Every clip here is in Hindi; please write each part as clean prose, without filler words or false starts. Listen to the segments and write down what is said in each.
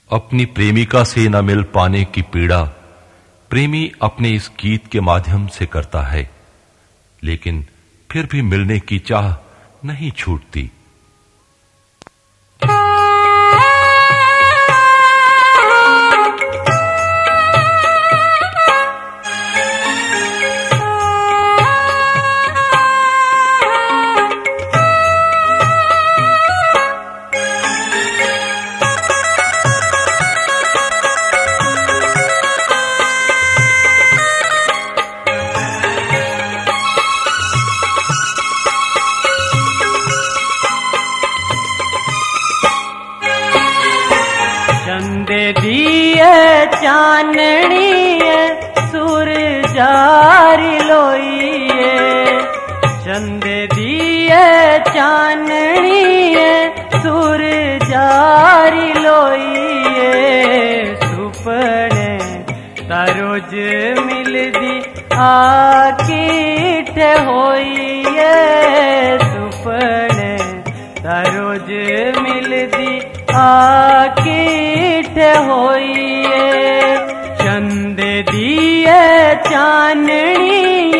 अपनी प्रेमिका से न मिल पाने की पीड़ा प्रेमी अपने इस गीत के माध्यम से करता है, लेकिन फिर भी मिलने की चाह नहीं छूटती। दिए चाननी सुर जारी लोइए, चंदे दिए चाननी सुर जारी लोइए, सुपने तरोज मिलदी आकीठ होइए, सुपने तरोज मिलदी आकीठ होइए, चंद दिए चाननी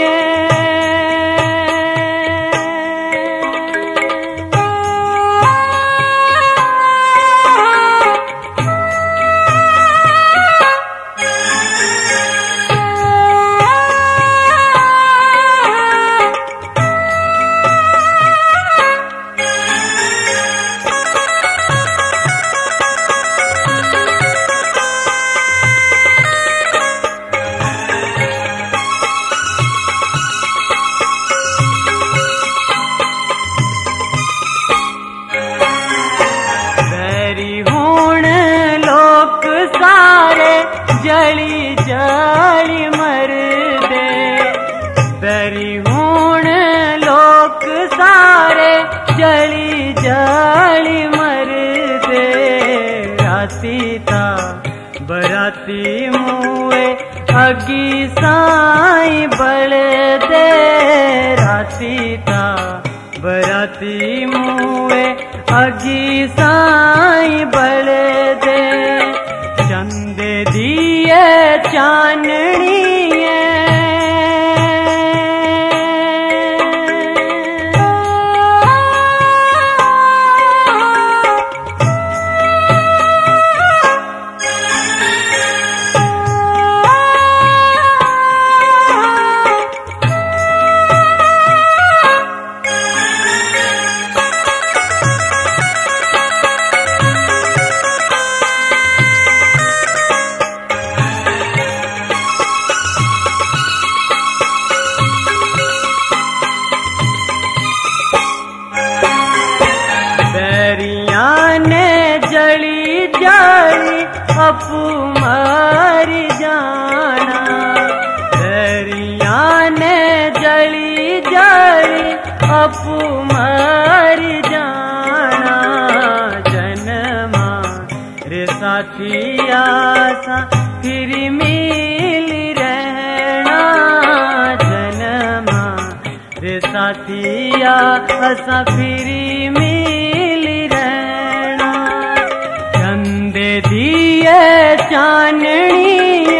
जली जली मर दे, बैरी हूण लोक सारे जली जली मर दे, राती ता बराती मुए अगी साई बल दे, राती ता बराती मुए अगी साई बल दे, चंद दिए चाननी जली जली अपू मर जाना, दरिया ने जली जली अपू मर जाना, जन्मा रे साथिया सा फिर मिल रहना, जन्मा रे साथिया सा फिर मिल रहना, चंद दिए चाननी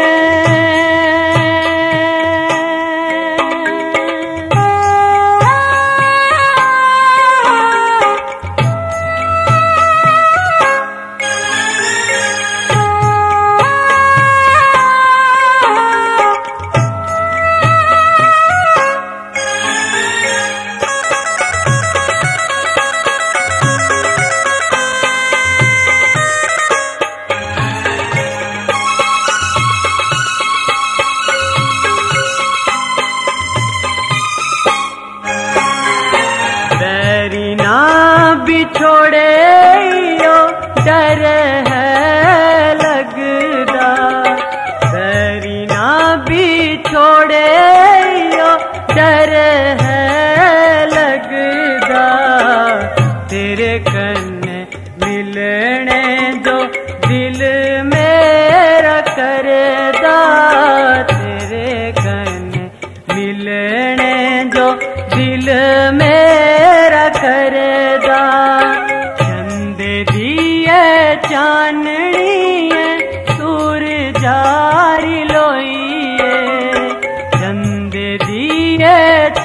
बिछोड़े यो डर है लगदा, बैरी ना बिछोड़े यो डर है लगदा, तेरे कन्ने मिलने दो दिल मेरा करदा, तेरे कन्ने मिलने दो दिल मेरा करदा, चंद दिए चाननी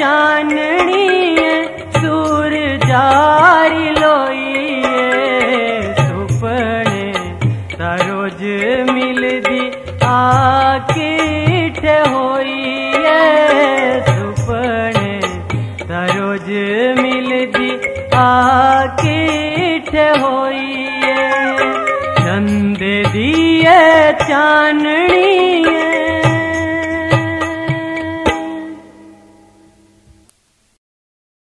चाननी सूर जारी लोइए सुपने सरोज मिलदी आकीठ होइए सुपने सरोज मिलदी आकीठ होइए चंद दिए चाननी